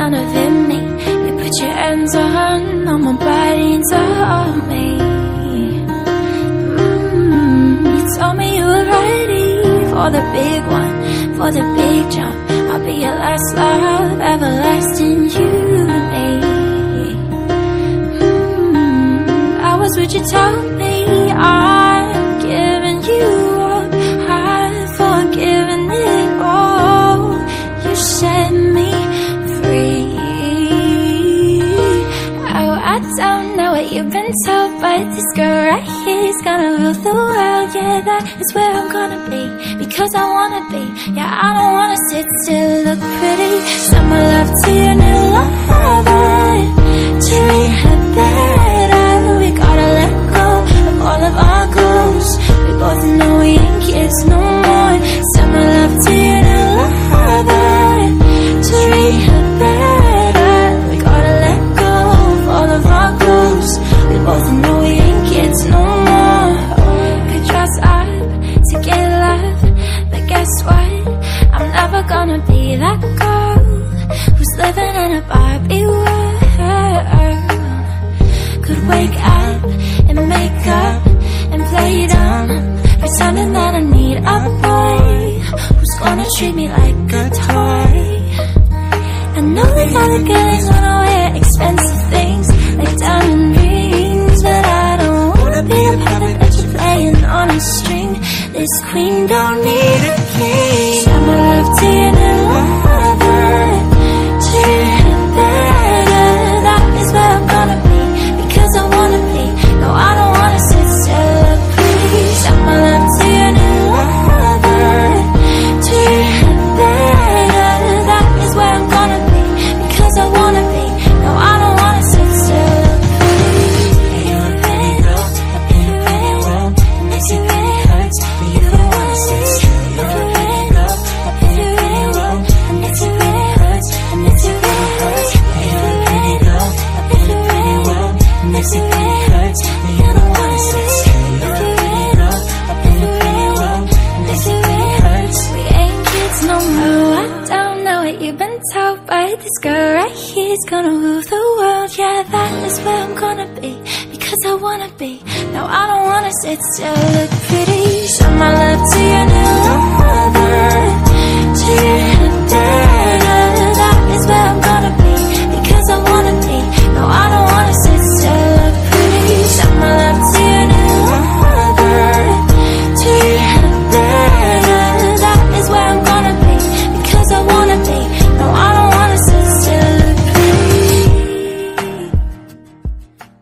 none of it me. You put your hands on my body and told me, you told me you were ready for the big one, for the big jump. I'll be your last love, everlasting, you and me. Hours would you tell me I'm giving you up, I've forgiven it all. You set me free. Oh, I don't know what you've been told, but this girl right here is gonna rule the world. Yeah, that is where I'm gonna be, because I wanna be. Yeah, I don't wanna sit still, look pretty. Send my love to your new lover, treat her better. We gotta let go of all of our goals. We both know we ain't kids no more. Send my love to your new lover, treat her better. We gotta let go of all of our goals. We both know we ain't kids no more. Could dress up to get love, but guess what? I'm never gonna be that girl who's living in a Barbie world. Could wake up and make up and play dumb, pretending that I need a boy who's gonna treat me like a toy. I know that other girls wanna wear expensive things like diamond rings, but I don't wanna be a puppet that you're playing on a string. This queen don't need a king. Send my love to your new lover, treat her better. That is where I'm gonna be, because I wanna be. No, I don't wanna sit still, please. Send my love to your new lover, treat her better. That is where I'm gonna be, because I wanna be. No, I don't wanna sit still, please. If you really know, if you really won't, it makes it really hurts, but you don't wanna sit still. If you really know, if you really won't, it makes it really hurts, it makes it really hurts. If you really know, if you really won't, it makes it really hurts, but you don't wanna sit still. If you really know, if you really won't, it makes it really hurts. We ain't kids no more. I don't know what you've been told, but this girl right here is gonna rule the world. Yeah, that is where I'm gonna be, because I wanna be. No, I don't wanna sit still, look pretty. Send my love to your new lover,